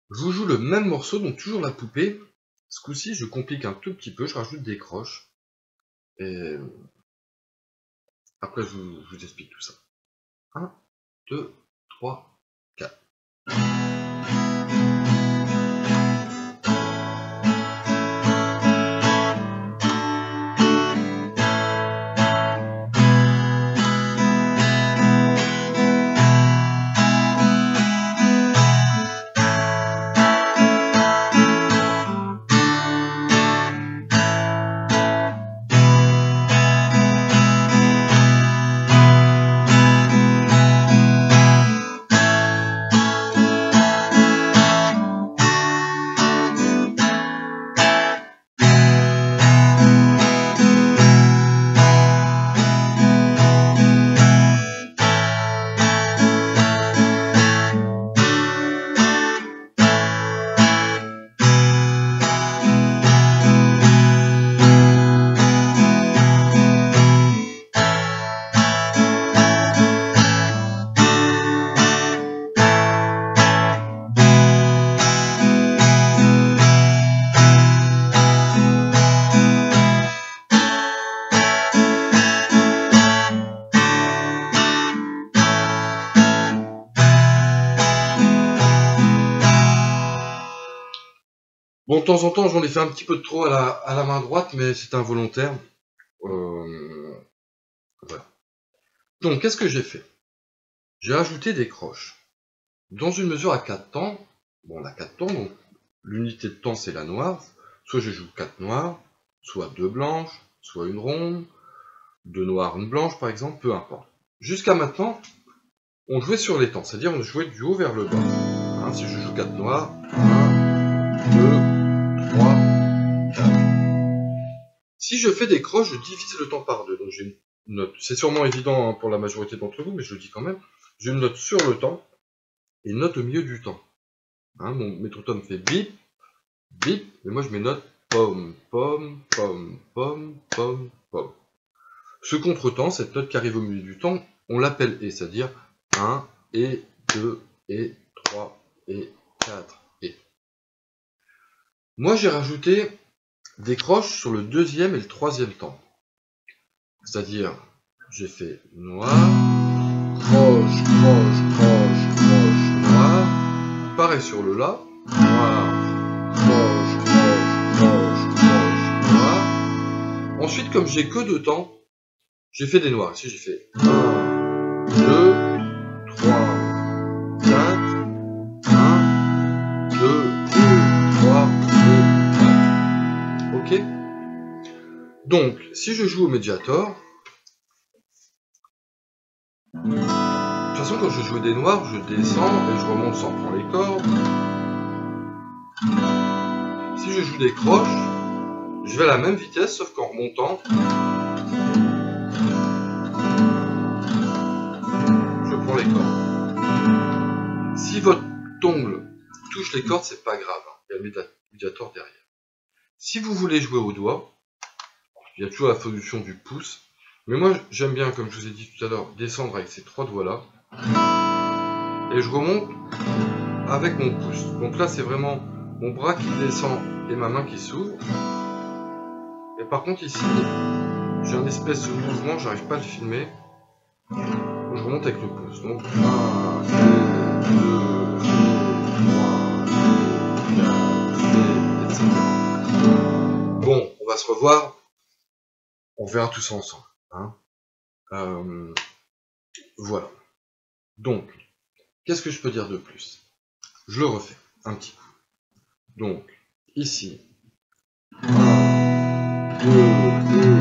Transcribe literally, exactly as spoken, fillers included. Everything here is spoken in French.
Je vous joue le même morceau, donc toujours la poupée. Ce coup-ci, je complique un tout petit peu, je rajoute des croches. Et après, je vous, je vous explique tout ça. un, deux, trois, quatre. Bon, de temps en temps, j'en ai fait un petit peu de trop à la, à la main droite, mais c'est involontaire. Euh, voilà. Donc, qu'est-ce que j'ai fait? J'ai ajouté des croches. Dans une mesure à quatre temps, bon, on a quatre temps, donc l'unité de temps, c'est la noire. Soit je joue quatre noires, soit deux blanches, soit une ronde, deux noires, une blanche, par exemple, peu importe. Jusqu'à maintenant, on jouait sur les temps, c'est-à-dire on jouait du haut vers le bas. Hein, si je joue quatre noirs, un, deux, trois, quatre. Si je fais des croches, je divise le temps par deux. Donc j'ai une note, c'est sûrement évident hein, pour la majorité d'entre vous, mais je le dis quand même. J'ai une note sur le temps et une note au milieu du temps. Hein, mon métronome fait bip, bip, et moi je mets note pom, pom, pom, pom, pom, pom. Ce contretemps, cette note qui arrive au milieu du temps, on l'appelle et, c'est-à-dire un, et, deux, et, trois, et, quatre, et. Moi j'ai rajouté des croches sur le deuxième et le troisième temps. C'est-à-dire, j'ai fait noir, croche, croche, croche, croche, noir. Pareil sur le la, noir, croche, croche, croche, croche, noir. Ensuite, comme j'ai que deux temps, j'ai fait des noirs. Ici, j'ai fait un, deux, trois, quatre, un, deux, trois, deux, quatre. Ok? Donc, si je joue au Mediator, de toute façon, quand je joue des noirs, je descends et je remonte sans prendre les cordes. Si je joue des croches, je vais à la même vitesse, sauf qu'en remontant, je prends les cordes. Si votre ongle touche les cordes, c'est pas grave. Il y a le Mediator derrière. Si vous voulez jouer au doigt, il y a toujours la solution du pouce. Mais moi, j'aime bien, comme je vous ai dit tout à l'heure, descendre avec ces trois doigts-là. Et je remonte avec mon pouce. Donc là, c'est vraiment mon bras qui descend et ma main qui s'ouvre. Et par contre, ici, j'ai un espèce de mouvement, j'arrive pas à le filmer. Je remonte avec le pouce. Donc, un, deux, trois, et cetera. Bon, on va se revoir. On verra tout ça ensemble. Hein. Euh, voilà. Donc, qu'est-ce que je peux dire de plus? Je le refais un petit coup. Donc, ici, un, deux,